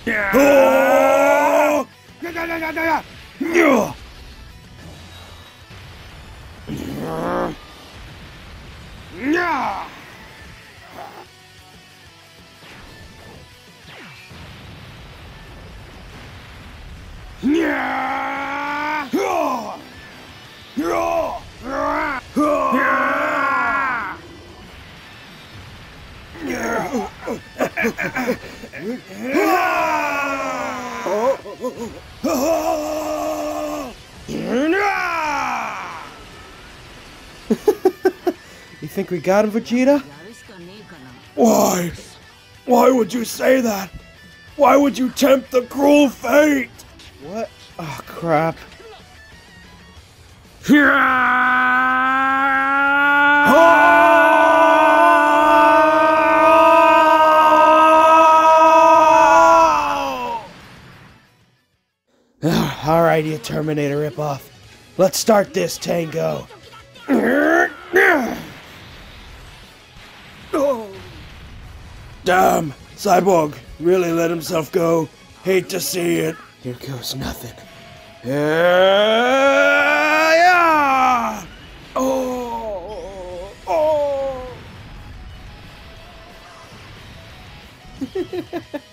Oh! You think we got him, Vegeta? Why? Why would you say that? Why would you tempt the cruel fate? What? Oh, crap. Alright, you Terminator ripoff. Let's start this tango. Damn, Cyborg really let himself go. Hate to see it. Here goes nothing. Yeah! Oh! Oh!